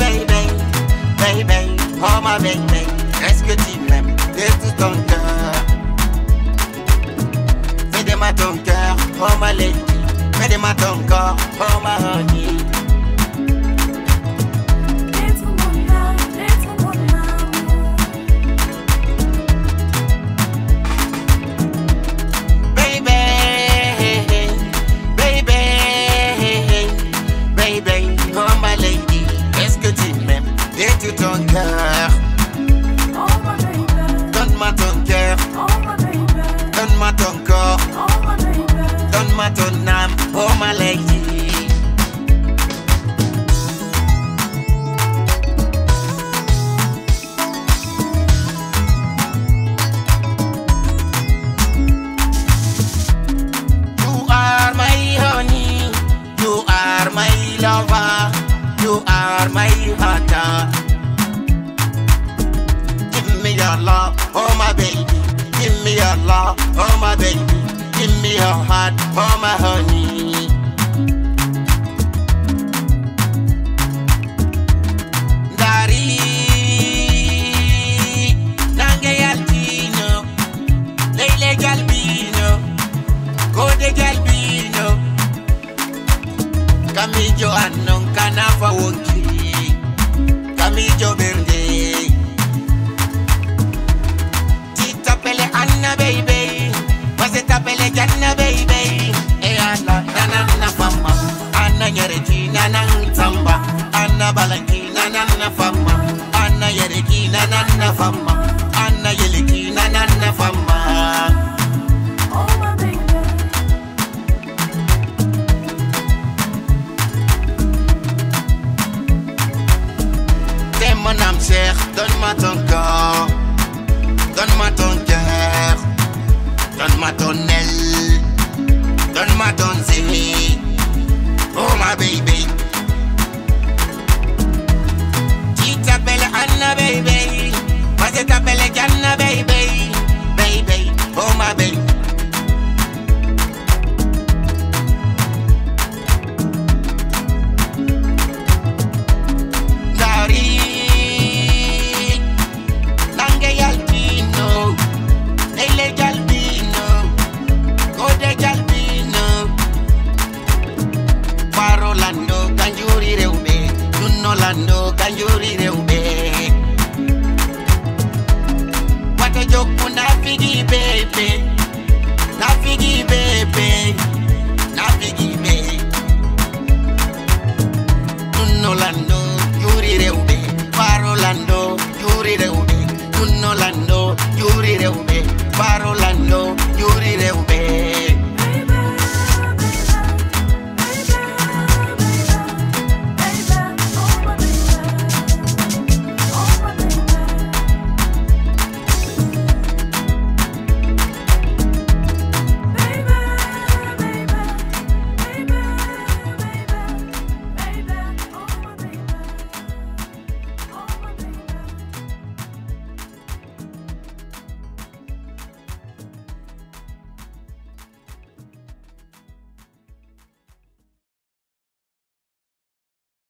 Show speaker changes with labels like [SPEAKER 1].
[SPEAKER 1] baby, baby, oh ma baby, est-ce que tu m'aimes de tout ton cœur? Fais de moi ton cœur, oh ma lady, fais de moi ton corps, oh ma honey. De ton cœur,
[SPEAKER 2] oh my baby,
[SPEAKER 1] donne-moi ton cœur,
[SPEAKER 2] oh my baby,
[SPEAKER 1] donne-moi ton corps,
[SPEAKER 2] oh my baby,
[SPEAKER 1] donne-moi ton âme, oh my lady. You are my honey, you are my lover, you are my heart. Give me your love, oh my baby. Give me your love, oh my baby. Give me your heart, oh my honey. Dari, nange yaltino, leile galbino, gode galbino. Kamijo anon kanafa wonki, kamijo berde. Anna baby, was it a pele janna baby? Eh Anna, nana fama, Anna yereki nana tamba, Anna balanki nana fama, Anna yereki nana fama, Anna yeleki nana fama.
[SPEAKER 2] oh my baby,
[SPEAKER 1] T'es mon âme chère, donne-moi ton corps, donne-moi ton cœur, donne-moi ton aile, donne-moi ton zénith, oh ma baby. Tu t'appelles Anna baby, moi je t'appelle Janna baby, baby, oh ma baby. Dari, nange yalpino, leile galbino, gode galbino. Parolando kanjuri reube, nunolando kanjuri reube. Wate joku na figi baby, na figi baby, na figi baby. Nunolando yuri reube, parolando yuri reube, nunolando yuri reube, parolando.